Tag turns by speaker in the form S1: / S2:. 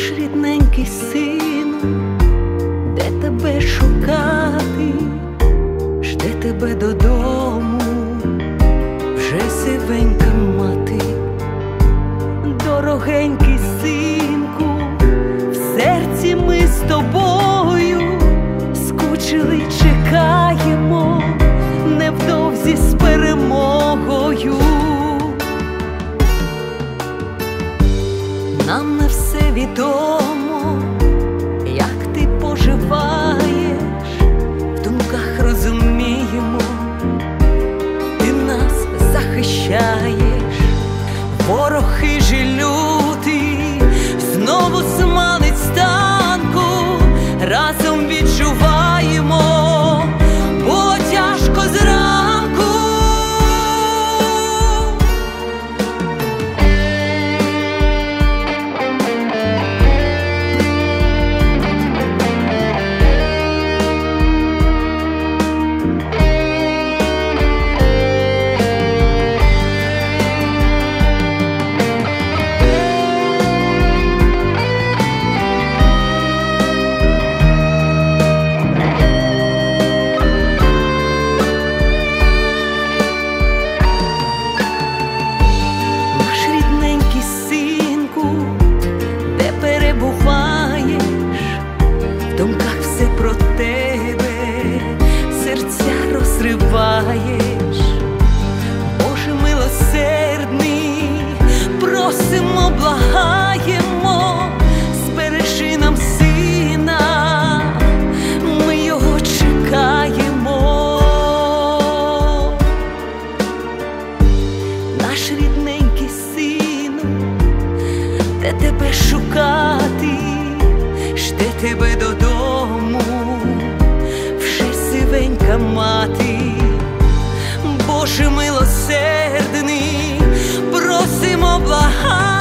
S1: Наш рідненький сину, де тебе шукати, жде тебе додому вже сивенька мати. Дорогенький синку, в серці ми з тобою скучили, чекаємо невдовзі з перемогою. Нам не все відомо, як ти поживаєш, в думках розуміємо, ти нас захищаєш. Ворог хижий лютий знову смалить з танку, разом відчуваємо, було тяжко зранку. В думках все про тебе, серця розриваєш. Боже милосердний, просимо, благаємо, збережи нам сина, ми його чекаємо. Наш рідненький сину, де тебе шукати, жде тебе додому вже сивенька мати. Боже милосердний, просимо, благаємо.